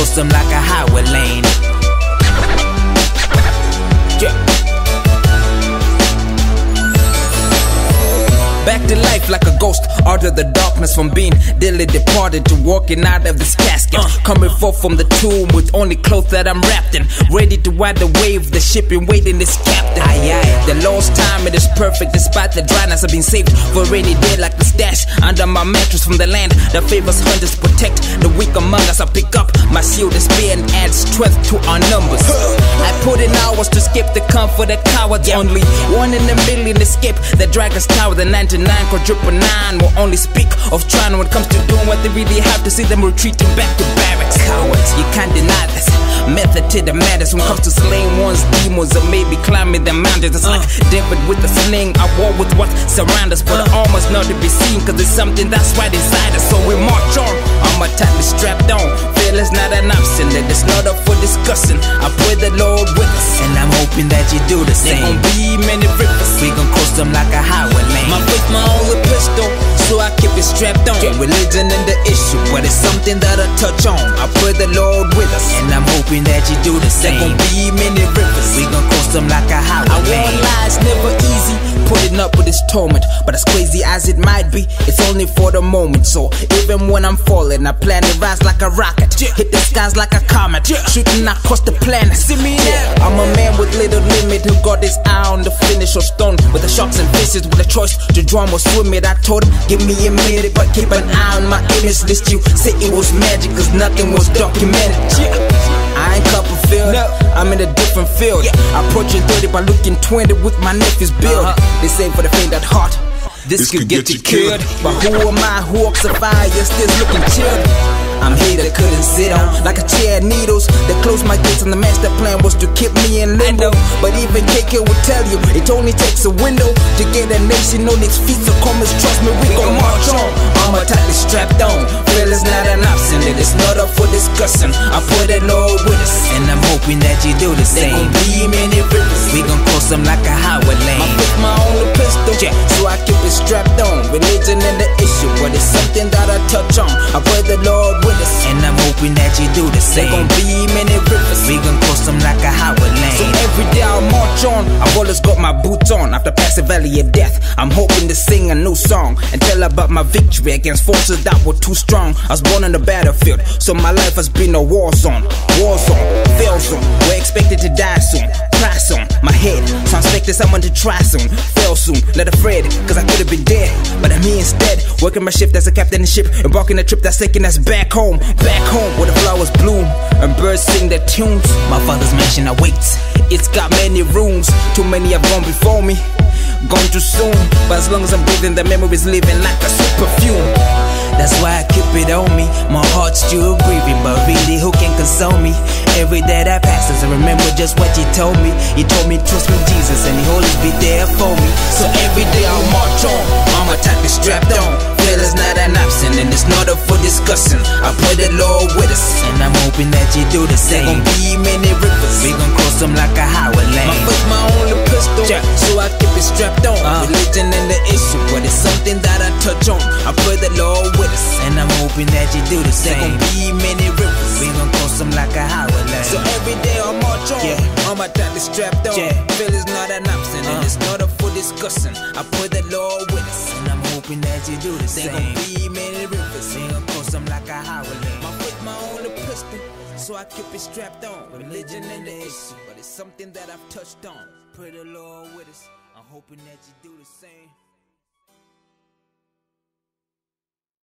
cross them like a highway lane. Yeah. Back to life like a ghost, out of the darkness from being dearly departed to walking out of this casket. Coming forth from the tomb with only clothes that I'm wrapped in, ready to ride the wave, the ship in waiting is captain. The lost time, it is perfect despite the dryness. I've been saved for a rainy day like the stash under my mattress from the land that favors hunters, protect the weak among us. I pick up my shield and spear and add strength to our numbers. I put in hours to escape the comfort that cowards. Only one in a million escape the dragon's tower. The 99 quadruple 9 will only speak of trying when it comes to doing what they really have to see them retreating back to barracks. Cowards, you can't deny this. Method to the madness when it comes to slaying one's demons or maybe climbing the mountains. It's like David with the sling. I war with what surrounds us, but the armor's not to be seen, cause it's something that's right inside us. So we march on, armor tightly strapped on. Fear is not an option, that it's not up for discussion. I pray the Lord with us, and I'm hoping that you do the same. There gon' be many rivers, we gon' cross them like a highway lane. My faith, my only pistol, so I keep it strapped on. Religion ain't the issue, but it's something that I touch on. I pray the Lord with us, and I'm hoping that you do the same. There gon' be many rivers, we gon' cross them like a highway lane. I won't lie, it's never easy putting up with this torment, but as crazy as it might be, it's only for the moment. So even when I'm falling, I plan to rise like a rocket, hit the skies like a comet, shooting across the planet. See me now, I'm a man with little limit who got his eye on the finish or stone with the sharks and fishes, with a choice to drown or swim it. I told him, give me a minute, but keep an eye on my image list. You say it was magic, cause nothing was documented. I ain't Copperfield, I'm in a different field. Approaching 30 by looking 20 with my nephew's build. They say for the faint at heart, this could get you killed. But who am I, who walks a fire, still looking chilled? I'm here that couldn't sit on like a chair, needles that closed my gates, and the master plan was to keep me in limbo. But even KK would tell you it only takes a window to get a nation on its feet. So come and trust me, we gon' march on. Armor tightly strapped on. Fear is not an option, it is not up for discussion. I put the Lord with us, and I'm hoping that you do the same. There gon' be many rivers, we gon' cross them like a highway lane. My faith, my only pistol, so I keep it strapped on. Religion ain't the issue, but it's something that I touch on. I pray the Lord with us, and I'm hoping that you do the same. There gon' be many rivers, we gon' cross them like a highway lane. So every day I'll march on, I've always got my boots on. After passing valley of death, I'm hoping to sing a new song and tell about my victory against forces that were too strong. I was born on the battlefield, so my life has been a war zone. War zone, fail zone, we're expected to die soon. Price on my head, so I'm expecting someone to try soon. Fail soon, not afraid, cause I could've been dead, but I'm here instead, working my shift as a captain in ship, embarking a trip that's taking us back home. Back home where the flowers bloom and birds sing their tunes. My father's mansion awaits, it's got many rooms. Too many have gone before me, gone too soon, but as long as I'm breathing, the memory's living like a sweet perfume. That's why I keep it on me. My heart's still grieving, but really who can console me? Every day that passes, I remember just what you told me. You told me trust me Jesus, and he'll always be there for me. So every day I'll march on, armor tightly strapped on. Fear is not an option, and it's not up for discussion. I pray the Lord with us, and I'm hoping that you do the same. There gon' be many rivers, we gon' cross them like a highway lane. My faith, my only pistol, so I keep it strapped on. Religion ain't the issue, but it's something that I touch on. I pray the Lord with us, and I'm hoping that you do the same. There gon' be many rivers, we gon' cross them like a highway lane. So every day I'll march on, armor tightly strapped on. Fear is not an option, and it's not up for discussion. I pray the Lord with us, and I'm hoping that you do the same. There gon' be many rivers, we gon' cross them like a highway lane. My faith, my only pistol, so I keep it strapped on. Religion ain't the issue, but it's something that I've touched on. Pray the Lord with us, I'm hoping that you do the same.